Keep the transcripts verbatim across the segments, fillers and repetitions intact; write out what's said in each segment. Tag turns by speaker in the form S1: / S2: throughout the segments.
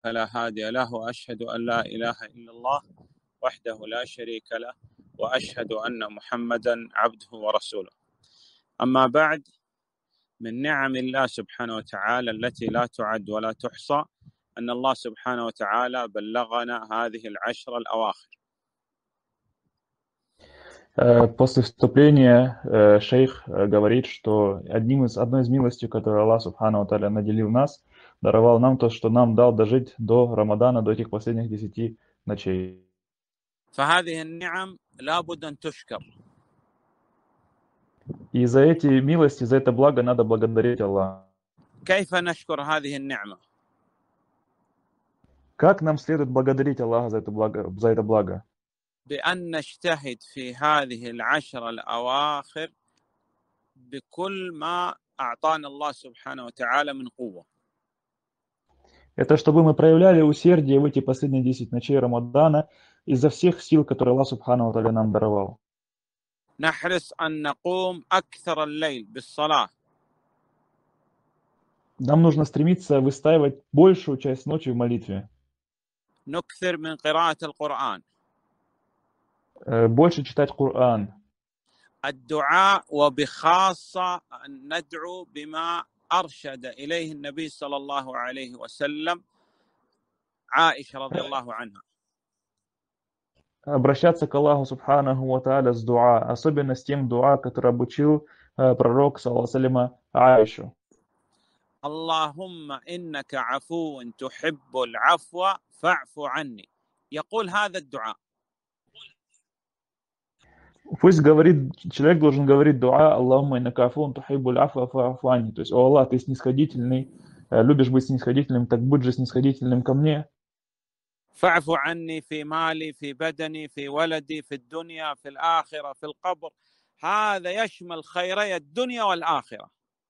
S1: فلا هادي له وأشهد أن لا إله إلا الله وحده لا شريك له وأشهد أن محمدا عبده ورسوله. أما بعد، من نعم الله سبحانه وتعالى التي لا تعد ولا تحصى أن الله سبحانه وتعالى بلغنا هذه العشر الأواخر.
S2: После вступления шейх говорит, что одним из, одной из милостей, которую Аллах Субхану ва Тааля наделил нас, даровал нам то, что нам дал дожить до Рамадана, до этих последних десяти ночей.
S1: فهذه النعم لابد أن تشكر.
S2: И за эти милости, за это благо надо благодарить Аллаха.
S1: كيف نشكر هذه النعمة؟
S2: Как нам следует благодарить Аллаха за это благо, за это благо?
S1: بأن نجتهد في هذه العشر الأواخر بكل ما أعطانا الله سبحانه وتعالى من قوة.
S2: Это чтобы мы проявляли усердие в эти последние десять ночей Рамадана из-за всех сил, которые Аллах Субхану ва Тааля нам даровал.
S1: نحرص أن نقوم أكثر الليل بالصلاة.
S2: Нам нужно стремиться выстаивать большую часть ночи в молитве.
S1: نكثر من قراءة القرآن.
S2: Больше читать Коран.
S1: الدعاء وبخاصة أن ندعو بما أرشد إليه النبي صلى الله عليه وسلم عائشة رضي الله عنها.
S2: Обращаться к Аллаху Субханаху ва Тааля с дуа, особенно с тем дуа, который обучил пророк, саллаллаху алейхи ва саллям, Аишу.
S1: اللهم إنك عفو تحب العفو فاعف عني. يقول هذا الدعاء.
S2: Пусть говорит, человек должен говорить дуа Аллахумма иннака афун тухиббуль афва фа'фу анни. То есть, о Аллах, ты снисходительный, любишь быть снисходительным, так будь же снисходительным ко мне.
S1: فاعف عني في مالي في بدني في ولدي في الدنيا في الآخرة في القبر. هذا يشمل خيري الدنيا والآخرة.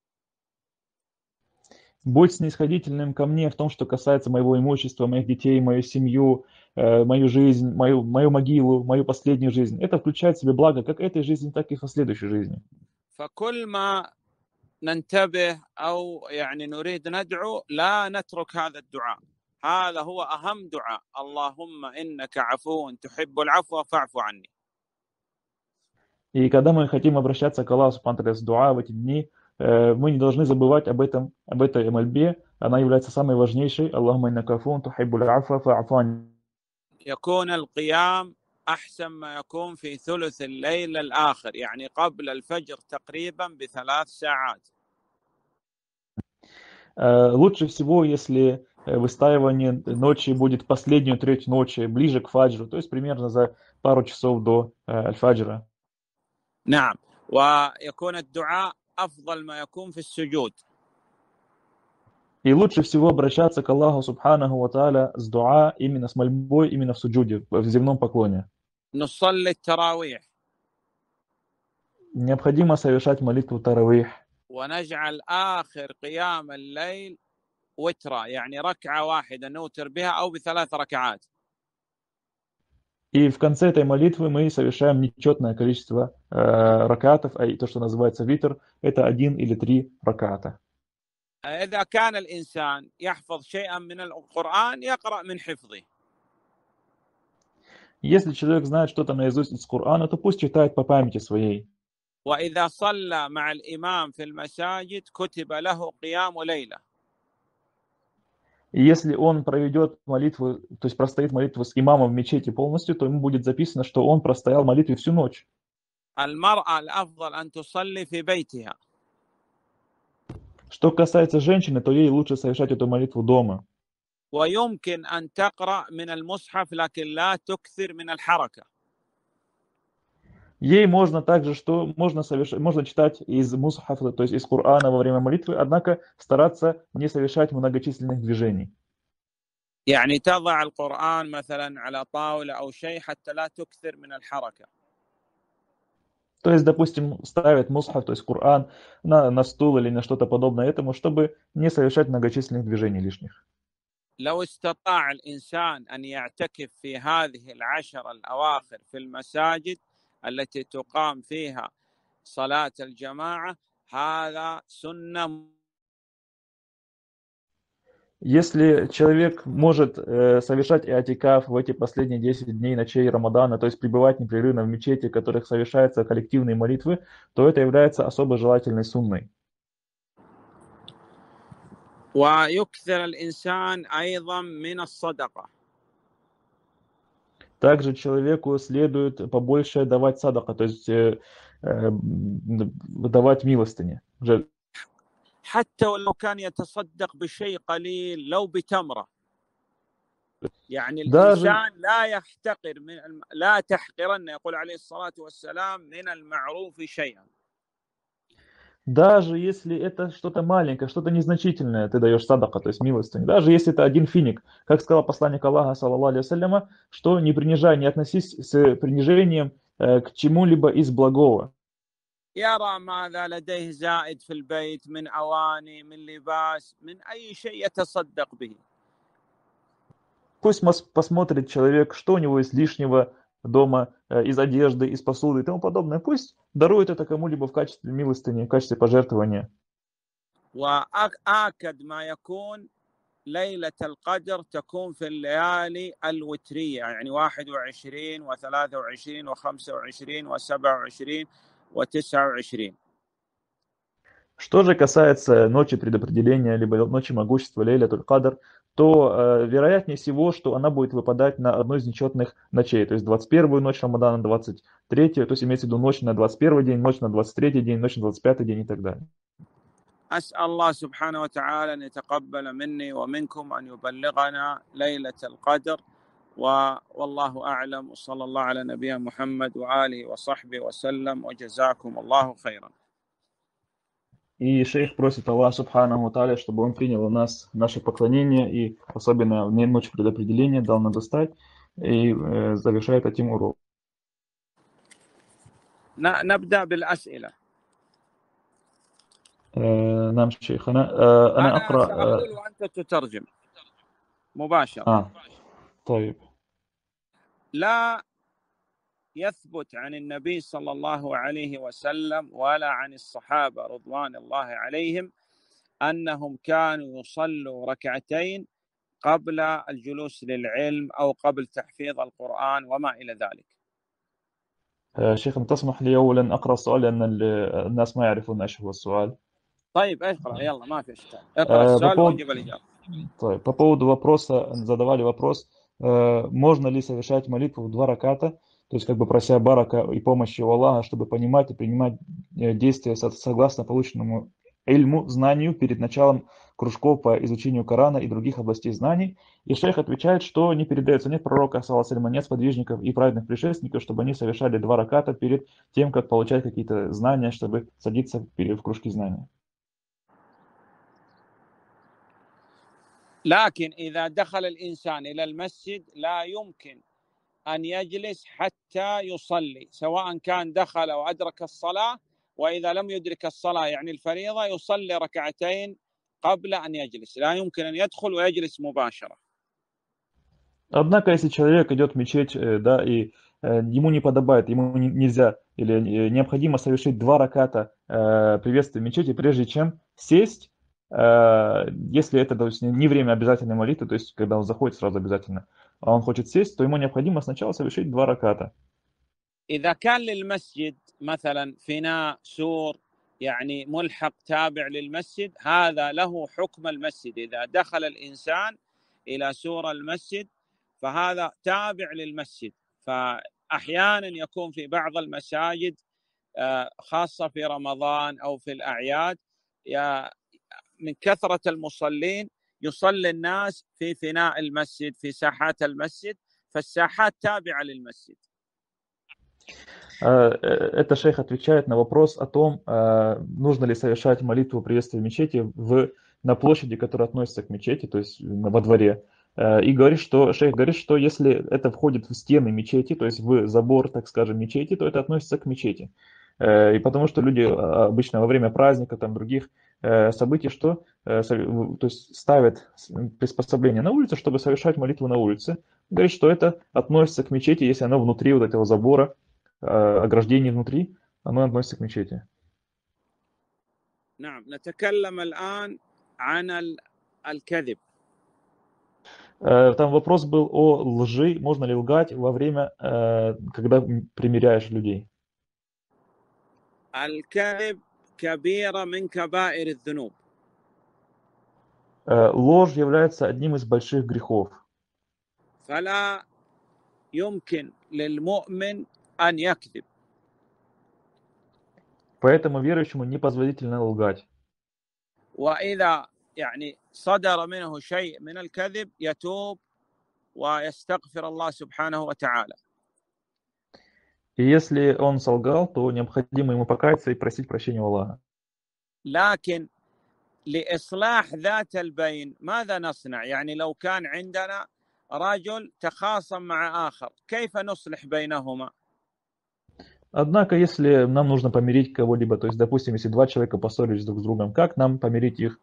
S2: Будь снисходительным ко мне в том, что касается моего имущества, моих детей, мою семью, мою жизнь, мою, мою могилу, мою последнюю жизнь. Это включает в себя благо как этой жизни, так и последующей жизни.
S1: فكل ما ننتبه أو يعني نريد ندعو لا نترك هذا الدعاء. هذا هو أهم دعاء. اللهم إنك عفو تحب العفو فاعف عني.
S2: И когда мы хотим обращаться к Аллаху Субхану ва Тааля с дуа в эти дни, мы не должны забывать об этом, об этой мольбе. Она является самой важнейшей. Аллахумма иннака афун тухиббуль афва фа'фу анни.
S1: يكون القيام أحسن ما يكون في ثلث الليل الآخر، يعني قبل الفجر تقريبا بثلاث ساعات.
S2: Лучше всего, если выстаивание ночи будет последнюю треть ночи, ближе к фаджру, то есть примерно за пару часов до аль-фаджра.
S1: نعم، ويكون الدعاء أفضل ما يكون في السجود.
S2: И лучше всего обращаться к Аллаху Субханаху ва Тааля с дуа, именно с мольбой, именно в суджуде, в земном поклоне.
S1: نصلي التراويح.
S2: Необходимо совершать молитву таравих.
S1: ونجعل آخر قيام الليل وترا، يعني ركعة واحدة نوتر بها أو بثلاث ركعات.
S2: И в конце этой молитвы мы совершаем нечетное количество э, ракатов, а то, что называется витр, это один или три раката.
S1: إذا كان الإنسان يحفظ شيئا من القرآن يقرأ من حفظه.
S2: Если человек знает что-то наизусть из Корана, то пусть читает по памяти своей.
S1: وإذا صلى مع الإمام في المساجد كتب له قيام ليلة.
S2: И если он проведет молитву, то есть простоит молитву с имамом в мечети полностью, то ему будет записано, что он простоял молитву всю ночь.
S1: المرأة الأفضل أن تصلي في بيتها.
S2: Что касается женщины, то ей лучше совершать эту молитву дома.
S1: ويمكن أن تقرأ من المصحف لكن لا تكثر من الحركة.
S2: Ей можно также, что можно, совершать, можно читать из мусхафа, то есть из Корана во время молитвы, однако стараться не совершать многочисленных движений.
S1: يعني تضع القرآن مثلا على طاولة أو شيء حتى لا تكثر من الحركة.
S2: То есть, допустим, ставят мусхаф, то есть Коран, на, на стул или на что-то подобное этому, чтобы не совершать многочисленных движений лишних.
S1: لو استطاع الإنسان أن يعتكف في هذه العشر الأواخر في المساجد التي تقام فيها صلاة الجماعة هذا سنة.
S2: Если человек может э, совершать иатикаф в эти последние десять дней ночей Рамадана, то есть пребывать непрерывно в мечети, в которых совершаются коллективные молитвы, то это является особо желательной сунной.
S1: ويكثر الإنسان أيضا من الصدقة.
S2: Также человеку следует побольше давать садака, то есть э, э, давать милостыни.
S1: حتى ولو كان يتصدق بشيء قليل لو بتمرة. يعني
S2: Даже,
S1: الإنسان لا يحتقر من الم... لا تحقرن يقول عليه الصلاة والسلام من المعروف شيئا.
S2: даже если это что-то маленькое, что-то незначительное, ты даешь садака, то есть милостыню. Даже если это один финик, как сказал посланник Аллаха, саллаллаху алейхи вассаляма, что не принижай, не относись с принижением э, к чему-либо из благого.
S1: يرى ماذا لديه زائد في البيت من أواني من لباس من أي شيء يتصدق به.
S2: Пусть посмотрит человек, что у него есть лишнего дома, э, из одежды, из посуды и тому подобное. Пусть дарует это кому-либо в качестве милостыни, в качестве пожертвования.
S1: وأكد ما يكون ليلة القدر تكون في الليالي الوترية يعني واحد وعشرين وثلاثة وعشرين وخمسة وعشرين وسبعة وعشرين وتسعة وعشرين.
S2: Что же касается ночи предопределения, либо ночи могущества Лейлятуль Кадр, то э, вероятнее всего, что она будет выпадать на одну из нечетных ночей, то есть двадцать первую ночь Рамадана, двадцать третью, то есть имеется в виду ночь на двадцать первый день, ночь на двадцать третий день, ночь на двадцать пятый день и так далее.
S1: أسأل الله سبحانه وتعالى أن يتقبل مني ومنكم أن يبلغنا ليلة القدر والله أعلم وصلى الله على نبينا محمد وآله وصحبه وسلم وجزاكم الله خيرا.
S2: И шейх просит Аллаха Субханаху Тааля, чтобы он принял у нас наше поклонение и особенно в ночь предопределения дал нам достать и э, завершает этим урок.
S1: نبدأ بالأسئلة.
S2: نعم شيخ أنا أنا
S1: أنا
S2: أقرأ
S1: سأقول وأنت تترجم مباشرة.
S2: آه طيب.
S1: لا يثبت عن النبي صلى الله عليه وسلم ولا عن الصحابة رضوان الله عليهم أنهم كانوا يصلوا ركعتين قبل الجلوس للعلم أو قبل تحفيظ القرآن وما إلى ذلك.
S2: شيخ تسمح لي أولا أقرأ السؤال لأن الناس ما يعرفون إيش هو السؤال.
S1: طيب اقرأ يلا ما في إشكال اقرأ السؤال وأجيب الإجابة.
S2: طيب, по поводу вопроса, задавали вопрос, можно ли совершать молитву в два раката, то есть как бы прося барака и помощи у Аллаха, чтобы понимать и принимать действия согласно полученному ильму, знанию перед началом кружков по изучению Корана и других областей знаний. И шейх отвечает, что не передается, нет пророка, саллаллаху, нет сподвижников и праведных предшественников, чтобы они совершали два раката перед тем, как получать какие-то знания, чтобы садиться в кружки знаний.
S1: لكن إذا دخل الإنسان إلى المسجد لا يمكن أن يجلس حتى يصلي سواء كان دخل وأدرك الصلاة وإذا لم يدرك الصلاة يعني الفريضة يصلي ركعتين قبل أن يجلس لا يمكن أن يدخل ويجلس مباشرة.
S2: Однако, если человек идет в мечеть, да, и ему не подобает, ему нельзя или необходимо совершить два раката приветствия в мечети, прежде чем сесть, если это, то есть, не время обязательной молитвы, то есть когда он заходит сразу обязательно, а он хочет сесть, то ему необходимо сначала совершить два раката.
S1: إذا كان للمسجد مثلا فناء سور يعني ملحق تابع للمسجد هذا له حكم المسجد. إذا دخل الإنسان إلى سور المسجد فهذا تابع للمسجد. فأحيانا يكون في بعض المساجد خاصة في رمضان أو في الأعياد من كثرة المصلين يصلي الناس في فناء المسجد في ساحات المسجد فالساحات تابعة للمسجد.
S2: Это шейх отвечает на вопрос о том, нужно ли совершать молитву приветствия в мечети в, на площади, которая относится к мечети, то есть во дворе. И говорит, что, шейх говорит, что если это входит в стены мечети, то есть в забор, так скажем, мечети, то это относится к мечети. И потому что люди обычно во время праздника, там, других событий, что то есть ставят приспособление на улице, чтобы совершать молитву на улице. Говорит, что это относится к мечети, если оно внутри вот этого забора, ограждение внутри, оно относится к мечети.
S1: نعم نتكلم الآن عن الكذب
S2: Там вопрос был о лжи. Можно ли лгать во время, когда примиряешь людей?
S1: الكذب كبيرة من كبائر الذنوب.
S2: Ложь является одним из больших грехов.
S1: فلا يمكن للمؤمن أن يكذب.
S2: Поэтому верующему непозволительно лгать.
S1: وإذا يعني صدر منه شيء من الكذب يتوب ويستغفر الله سبحانه وتعالى.
S2: И если он солгал, то необходимо ему покаяться и просить прощения у Аллаха.
S1: لكن لإصلاح ذات البين ماذا نصنع؟ يعني لو كان عندنا رجل تخاصم مع آخر كيف نصلح بينهما؟
S2: Однако, если нам нужно помирить кого-либо, то есть, допустим, если два человека поссорились друг с другом, как нам помирить их?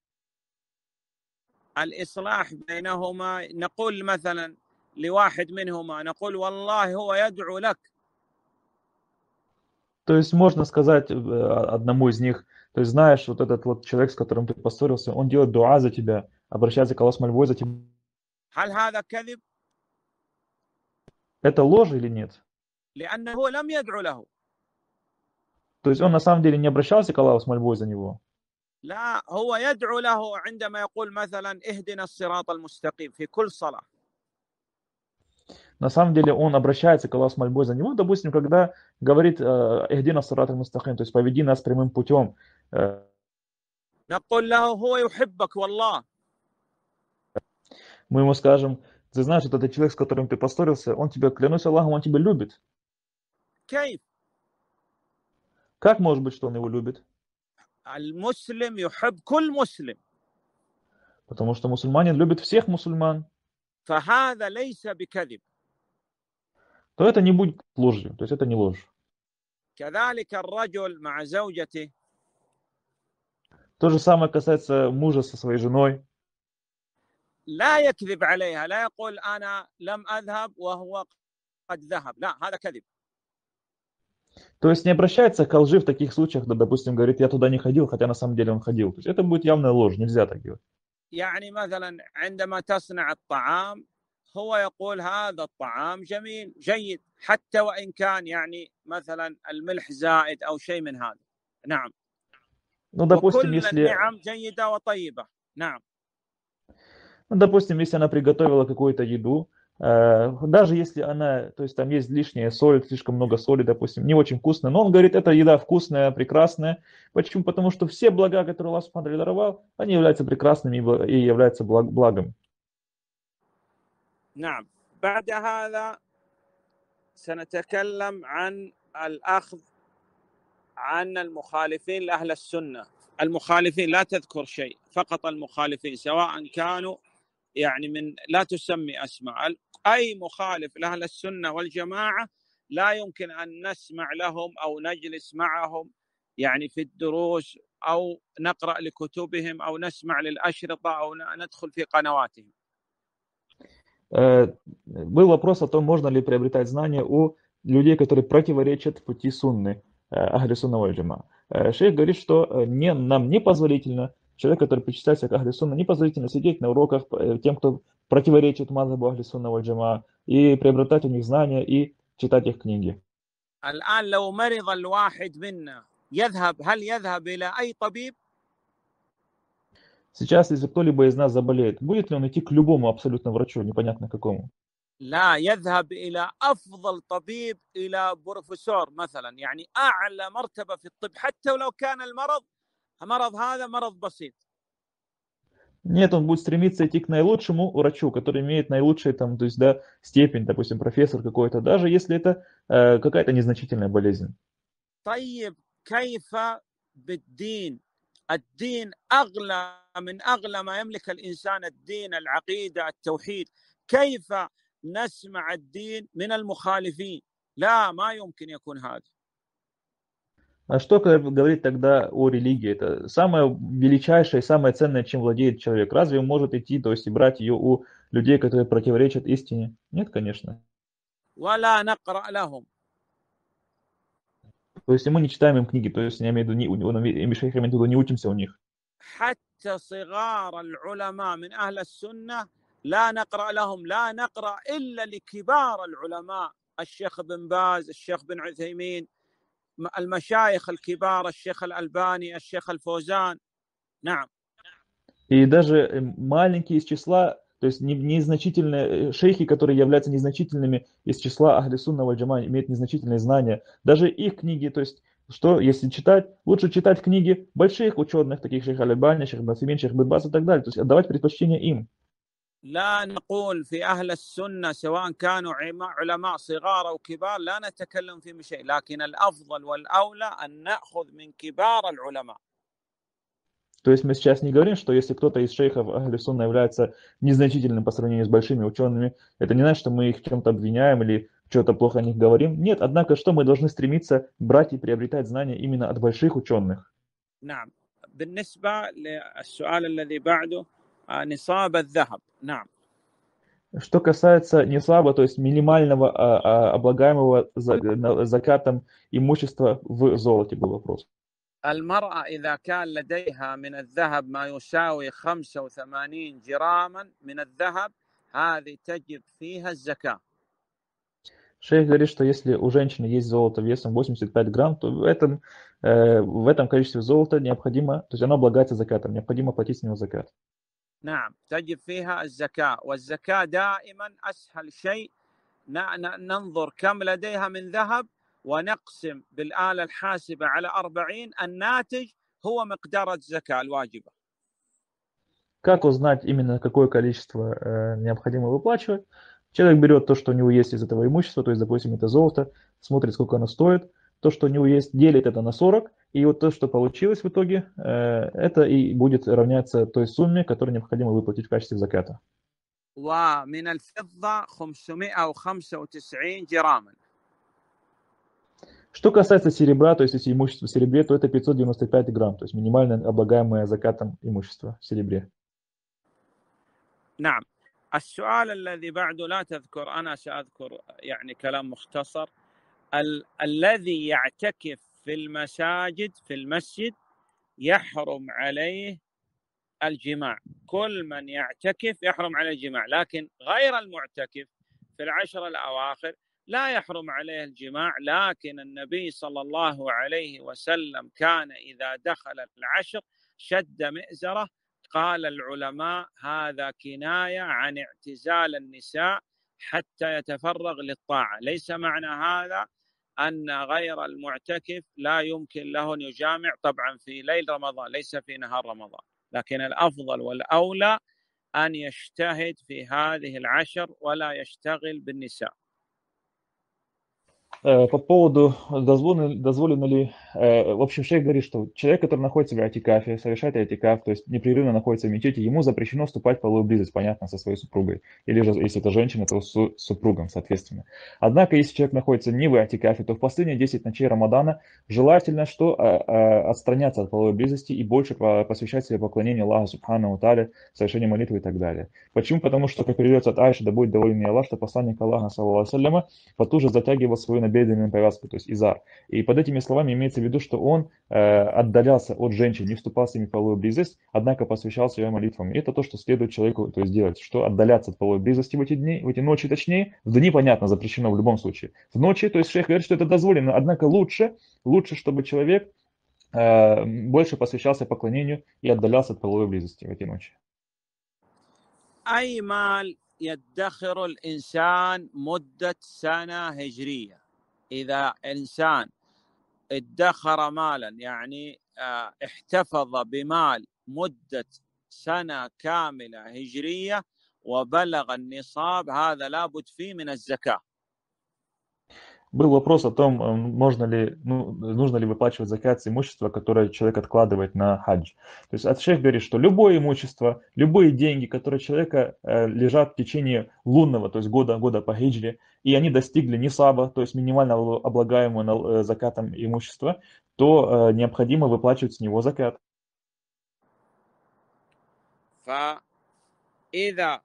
S1: الإصلاح بينهما نقول مثلا لواحد منهما نقول والله هو يدعو لك.
S2: То есть можно сказать одному из них, то есть знаешь, вот этот вот человек, с которым ты поссорился, он делает дуа за тебя, обращается к Аллаху с мольбой за тебя.
S1: هل هذا كذب؟
S2: Это ложь или нет?
S1: لأنه لم يدعو له.
S2: То есть он на самом деле не обращался к Аллаху с мольбой за него.
S1: لا هو يدعو له عندما يقول مثلا اهدنا الصراط المستقيم في كل صلاة.
S2: На самом деле он обращается к Аллаху с мольбой за него, допустим, когда говорит «Ихдина сират аль-мустаким», то есть «Поведи нас прямым путем».
S1: نقول له هو يحبك والله.
S2: Мы ему скажем, ты знаешь, вот этот человек, с которым ты поссорился, он тебя, клянусь Аллахом, он тебя любит.
S1: كيف؟
S2: Как может быть, что он его любит?
S1: المسلم يحب كل مسلم.
S2: Потому что мусульманин любит всех мусульман.
S1: فهذا ليس بكذب.
S2: То это не будет ложью, то есть это не ложь.
S1: كذلك الرجل مع زوجته.
S2: То же самое касается мужа со своей женой.
S1: لا يكذب عليها، لا يقول أنا لم أذهب وهو قد ذهب، لا هذا كذب.
S2: То есть не обращается к лжи в таких случаях, да, допустим, говорит, я туда не ходил, хотя на самом деле он ходил. То есть это будет явная ложь, нельзя так делать.
S1: يعني مثلا عندما تصنع الطعام هو يقول هذا الطعام جميل جيد حتى وإن كان يعني مثلا الملح زائد أو شيء من هذا. نعم.
S2: Ну, допустим,
S1: وكل
S2: если...
S1: النعم جيدة وطيبة. نعم.
S2: Ну, допустим, если она приготовила какую-то еду, э, даже если она, то есть там есть лишняя соль, слишком много соли, допустим, не очень вкусно, но он говорит, эта еда вкусная, прекрасная. Почему? Потому что все блага, которые Аллах Субхану ва Тааля даровал, они являются прекрасными и являются благ, благом.
S1: نعم. بعد هذا سنتكلم عن الأخذ عن المخالفين لأهل السنة. المخالفين لا تذكر شيء، فقط المخالفين سواء كانوا يعني من لا تسمي أسماء، أي مخالف لأهل السنة والجماعة لا يمكن أن نسمع لهم أو نجلس معهم يعني في الدروس أو نقرأ لكتبهم أو نسمع للأشرطة أو ندخل في قنواتهم.
S2: Был вопрос о том, можно ли приобретать знания у людей, которые противоречат пути сунны, ахли сунна валь джама. Шейх говорит, что не, нам не позволительно, человек, который причисляется к ахли сунна, не позволительно сидеть на уроках тем, кто противоречит мазхабу ахли сунна валь джама, и приобретать у них знания и читать их книги.
S1: الآن لو مرض الواحد منا يذهب هل يذهب إلى أي طبيب؟
S2: Сейчас, если кто-либо из нас заболеет, будет ли он идти к любому абсолютно врачу, непонятно какому?
S1: لا يذهب إلى أفضل طبيب، إلى بروفيسور مثلا، يعني أعلى مرتبة في الطب، حتى ولو كان المرض مرض هذا مرض بسيط.
S2: Нет, он будет стремиться идти к наилучшему врачу, который имеет наилучшую там, то есть, да, степень, допустим, профессор какой-то, даже если это э, какая-то незначительная болезнь.
S1: طيب كيف بالدين؟ الدين أغلى من أغلى ما يملك الإنسان، الدين، العقيدة، التوحيد. كيف نسمع الدين من المخالفين؟ لا، ما يمكن يكون هذا.
S2: А что говорит тогда о религии? Это самое величайшее, самое ценное, чем владеет человек. Разве он может идти, то есть и брать ее у людей, которые противоречат истине? Нет, конечно.
S1: ولا نقرأ لهم.
S2: То есть мы не читаем им книги, то есть я имею в виду, не учимся у них.
S1: حتى صغار العلماء من أهل السنة لا نقرأ لهم، لا نقرأ إلا لكبار العلماء، الشيخ بن باز، الشيخ بن عثيمين، المشايخ الكبار، الشيخ الألباني، الشيخ الفوزان. نعم.
S2: И даже маленькие из числа, то есть незначительные шейхи, которые являются незначительными из числа Ахли Сунна валь Джамаа, имеют незначительные знания, даже их книги, то есть что, если читать, лучше читать книги больших ученых, таких шейх Аль-Альбани, шейх Басимин, шейх Бин Баз и так далее, то есть отдавать предпочтение им.
S1: لا نقول في أهل السنة سواء كانوا علماء صغار أو كبار لا نتكلم في شيء، لكن الأفضل والأولى أن نأخذ من كبار العلماء.
S2: То есть мы сейчас не говорим, что если кто-то из шейхов Ахли Сунна является незначительным по сравнению с большими учеными, это не значит, что мы их в чем-то обвиняем или что-то плохо о них говорим. Нет, однако, что мы должны стремиться брать и приобретать знания именно от больших ученых.
S1: نعم. بالنسبة للسؤال الذي بعده نصاب الذهب. نعم.
S2: Что касается нисаба, то есть минимального а, а, облагаемого закатом имущества в золоте, был вопрос.
S1: المرأة إذا كان لديها من الذهب ما يساوي خمسة وثمانين جراما من الذهب هذه تجب فيها الزكاة.
S2: Шейх говорит, что если у женщины есть золото весом восемьдесят пять грамм, то в этом, э, в этом количестве золота необходимо, то есть оно облагается закатом, необходимо платить с него закат.
S1: نعم تجب فيها الزكاة، والزكاة دائما أسهل شيء ننظر كم لديها من ذهب ونقسم بالآلة الحاسبة على أربعين، الناتج هو مقدار الزكاة الواجبة.
S2: Как узнать именно какое количество э, необходимо выплачивать? Человек берет то, что у него есть из этого имущества, то есть, допустим, это золото, смотрит, сколько оно стоит, то, что у него есть, делит это на сорок, и вот то, что получилось в итоге, э, это и будет равняться той сумме, которую необходимо выплатить в качестве заката.
S1: ومن الفضة خمسمائة وخمسة وتسعين جراما.
S2: Что касается серебра, то есть если имущество в серебре, то это пятьсот девяносто пять грамм, то есть минимальное облагаемое закатом имущество в серебре.
S1: نعم. السؤال الذي بعده لا تذكر، أنا سأذكر يعني كلام مختصر. ال- الذي يعتكف في المساجد في المسجد يحرم عليه الجماع، كل من يعتكف يحرم عليه الجماع، لكن غير المعتكف في العشر الأواخر لا يحرم عليه الجماع، لكن النبي صلى الله عليه وسلم كان إذا دخل العشر شد مئزره. قال العلماء هذا كناية عن اعتزال النساء حتى يتفرغ للطاعة، ليس معنى هذا أن غير المعتكف لا يمكن له أن يجامع، طبعا في ليل رمضان ليس في نهار رمضان، لكن الأفضل والأولى أن يجتهد في هذه العشر ولا يشتغل بالنساء.
S2: По поводу дозволено, дозволено ли, в общем, шейх говорит, что человек, который находится в атикафе, совершает атикаф, то есть непрерывно находится в мечети, ему запрещено вступать в половую близость, понятно, со своей супругой, или же, если это женщина, то с супругом, соответственно. Однако, если человек находится не в атикафе, то в последние десять ночей Рамадана желательно, что отстраняться от половой близости и больше посвящать себе поклонению Аллаху Субхану Тааля, совершение молитвы и так далее. Почему? Потому что, как передается от Айши, да будет доволен Аллах, что посланник Аллаха, саллаллаху алейхи ва салляма, потуже затягивал свою набедренную повязку, то есть изар. И под этими словами имеется в виду, что он э, отдалялся от женщин, не вступал с ними в половую близость, однако посвящался ее молитвам. И это то, что следует человеку то есть, делать, что отдаляться от половой близости в эти дни, в эти ночи точнее. В дни, понятно, запрещено в любом случае. В ночи, то есть шейх говорит, что это дозволено, однако лучше, лучше, чтобы человек э, больше посвящался поклонению и отдалялся от половой близости в эти ночи.
S1: أي مال يدخر الإنسان مدة سنة هجرية، إذا إنسان ادخر مالا يعني احتفظ بمال مدة سنة كاملة هجرية وبلغ النصاب هذا لابد فيه من الزكاة.
S2: Был вопрос о том, можно ли, ну, нужно ли выплачивать закат с имущества, которое человек откладывает на хадж. То есть шейх говорит, что любое имущество, любые деньги, которые у человека э, лежат в течение лунного, то есть года, года по хиджре, и они достигли нисаба, то есть минимально облагаемого закатом имущества, то э, необходимо выплачивать с него закат.
S1: فإذا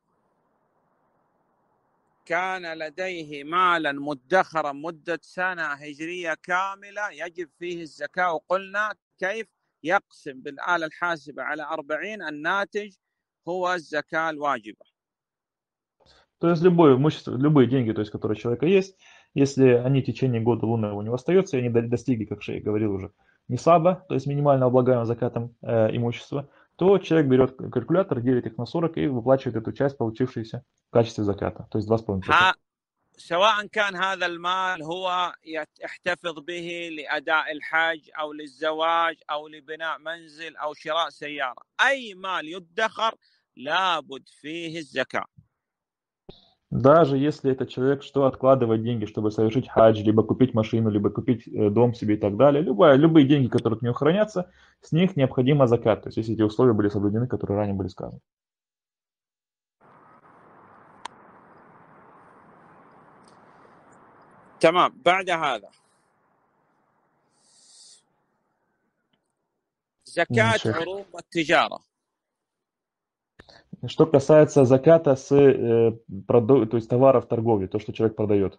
S1: كان لديه مالا مدخرا مدة سنة هجرية كاملة يجب فيه الزكاة، وقلنا كيف يقسم بالآلة الحاسبة على أربعين، الناتج هو الزكاة الواجبة.
S2: То есть любое имущество, любые деньги, то есть, которые у человека есть, если они в течение года лунного у него остаются, и они до- достигли, как Шейх говорил уже, несаба, то есть минимально облагаемого закатом э, имущества, то человек берет калькулятор, делит их на сорок и выплачивает эту часть, получившуюся в качестве заката, то есть два с половиной процента.
S1: سواء كان هذا المال هو يحتفظ به لأداء الحج أو للزواج أو لبناء منزل أو شراء سيارة، أي مال يدخر لابد فيه الزكاة.
S2: Даже если этот человек что откладывает деньги, чтобы совершить хадж, либо купить машину, либо купить дом себе и так далее, любые, любые деньги, которые от него хранятся, с них необходимо закат. То есть если эти условия были соблюдены, которые ранее были сказаны.
S1: تمام. بعد هذا زكاة عروض التجارة.
S2: Что касается заката с э, продо... то есть товаров торговли, то, что человек продает.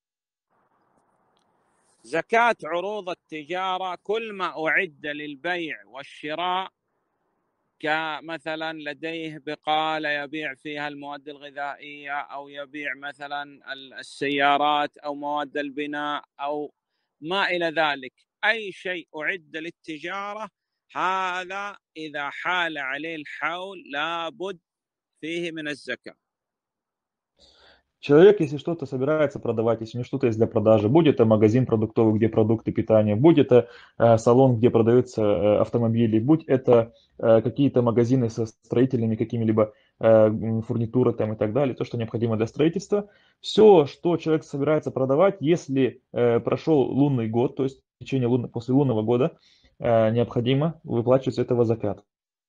S1: زكاة عروض التجارة كل ما أعد للبيع والشراء، كمثلا لديه بقالة يبيع فيها المواد الغذائية أو يبيع مثلا السيارات أو مواد البناء أو ما إلى ذلك، أي شيء أعد للتجارة هذا إذا حال عليه الحول لابد فيه من الزكاة.
S2: Человек, если что-то собирается продавать, если у него что-то есть для продажи, будь это магазин продуктовый, где продукты питания, будь это э, салон, где продаются э, автомобили, будь это э, какие-то магазины со строительными какими-либо э, фурнитурой там и так далее, то, что необходимо для строительства, все, что человек собирается продавать, если э, прошел лунный год, то есть в течение лун... после лунного года, э, необходимо выплачивать с этого закат.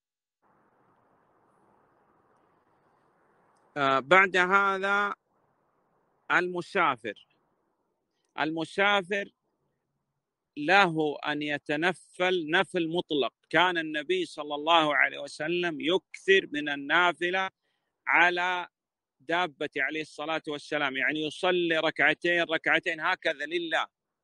S1: بعد هذا المسافر المسافر له أن يتنفل نفل مطلق. كان النبي صلى الله عليه وسلم يكثر من النافلة على دابة عليه الصلاة والسلام، يعني يصلي ركعتين ركعتين هكذا لله.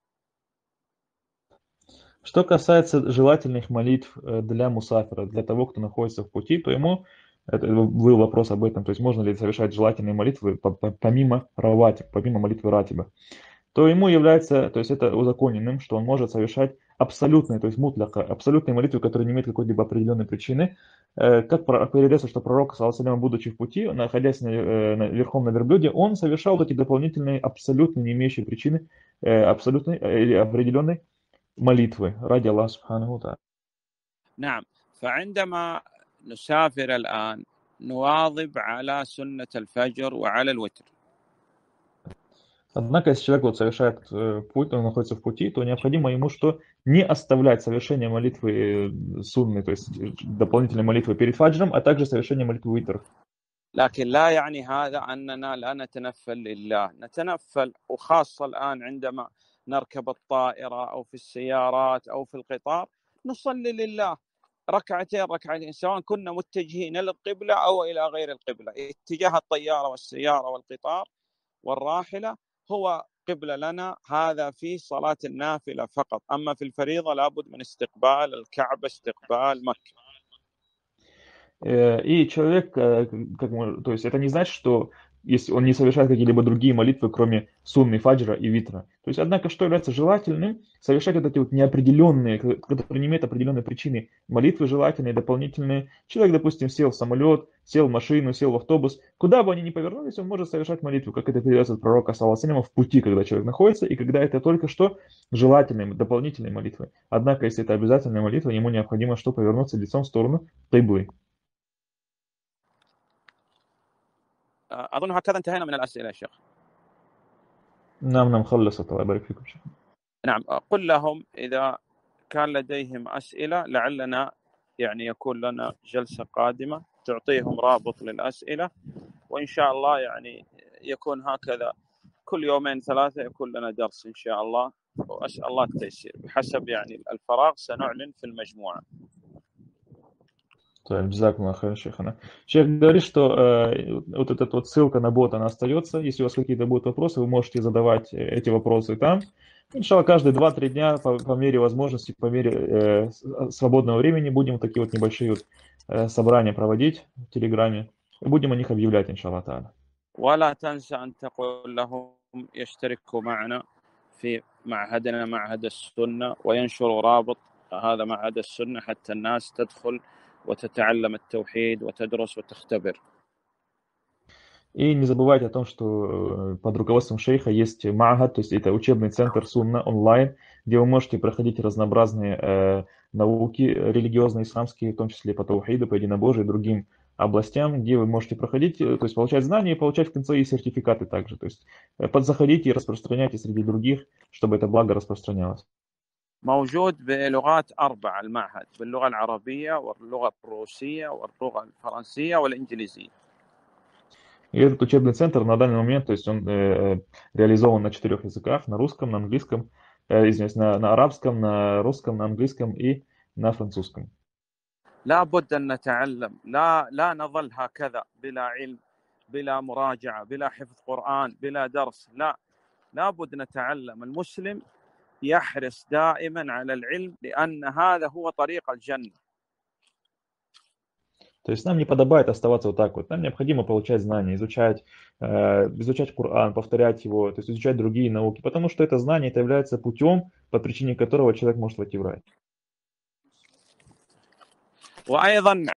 S2: Что касается желательных молитв для мусафира, для того, кто находится в пути, то ему, это был вопрос об этом, то есть можно ли совершать желательные молитвы помимо раватиб, помимо молитвы ратиба, то ему является, то есть это узаконенным, что он может совершать абсолютные, то есть мутляка, абсолютные молитвы, которые не имеют какой-либо определенной причины. Как передается, что пророк, саллаллаху, будучи в пути, находясь на, на, верхом на верблюде, он совершал эти дополнительные, абсолютно не имеющие причины, абсолютной или определенной молитвы ради Аллаха Субханаху ва Тааля.
S1: نعم. فعندما نسافر الآن نواظب على سنة الفجر وعلى الوتر.
S2: Однако, если человек вот совершает путь, он находится в пути, то необходимо ему что? Не оставлять совершение молитвы сунны, то есть дополнительной молитвы перед фаджром, а также совершение молитвы витр.
S1: لكن لا يعني هذا أننا لا نتنفل لله، نتنفل، وخاصة الآن عندما نركب الطائرة أو في السيارات أو في القطار نصلي لله ركعتين ركعتين، سواء كنا متجهين إلى القبلة أو إلى غير القبلة. اتجاه الطيارة والسيارة والقطار والراحلة هو قبلة لنا، هذا في صلاة النافلة فقط. أما في الفريضة لابد من استقبال الكعبة، استقبال مكة.
S2: И человек, как мы, то есть это не значит, что если он не совершает какие-либо другие молитвы, кроме сунны, фаджра и витра. То есть, однако, что является желательным, совершать вот эти вот неопределенные, которые не имеют определенной причины, молитвы желательные, дополнительные. Человек, допустим, сел в самолет, сел в машину, сел в автобус, куда бы они ни повернулись, он может совершать молитву, как это передается от пророка, саллаллаху алейхи, в пути, когда человек находится, и когда это только что желательные, дополнительные молитвы. Однако, если это обязательная молитва, ему необходимо что повернуться лицом в сторону киблы.
S1: أظن هكذا انتهينا من الأسئلة يا شيخ.
S2: نعم نعم خلصت، الله يبارك فيكم شيخ.
S1: نعم. قل لهم إذا كان لديهم أسئلة لعلنا يعني يكون لنا جلسة قادمة تعطيهم رابط للأسئلة، وإن شاء الله يعني يكون هكذا كل يومين ثلاثة يكون لنا درس إن شاء الله، وأسأل الله التيسير بحسب يعني الفراغ سنعلن في المجموعة.
S2: Джазакаллаху хайран, шейхана. Шейх говорит, что э, вот эта вот ссылка на бот, она остается. Если у вас какие-то будут вопросы, вы можете задавать эти вопросы там. Иншалла, каждые два-три дня по, по мере возможности, по мере э, свободного времени будем такие вот небольшие вот, э, собрания проводить в Телеграме. И будем о них объявлять, иншалла та'аля.
S1: ولا تنسى أن تقول لهم يشتركوا معنا في معهدنا معهد السنة وينشروا رابط هذا معهد السنة حتى الناس تدخل وتتعلم التوحيد وتدرس وتختبر.
S2: И не забывайте о том, что э, под руководством шейха есть Маагад, то есть это учебный центр Сунна онлайн, где вы можете проходить разнообразные э, науки религиозные, исламские, в том числе по таухиду, по единобожию и другим областям, где вы можете проходить, э, то есть получать знания и получать в конце и сертификаты также. То есть э, подзаходите и распространяйте среди других, чтобы это благо распространялось.
S1: موجود بلغات أربع المعهد، باللغة العربية واللغة الروسية واللغة الفرنسية والإنجليزية.
S2: И этот учебный центр на данный момент, то есть он э, реализован на четырех языках, на русском, на английском, э, извиняюсь, на, на арабском, на русском, на английском и на французском.
S1: لا بد أن نتعلم، لا لا نظل هكذا بلا علم، بلا مراجعة، بلا حفظ قرآن، بلا درس، لا لا بد نتعلم. المسلم يحرص دائما على العلم لأن هذا هو طريق الجنة.
S2: То есть нам не подобает оставаться вот так вот. Нам необходимо получать знания, изучать, э, изучать Коран, повторять его, то есть изучать другие науки, потому что это знание это является путем, по причине которого человек может войти в рай.
S1: وأيضا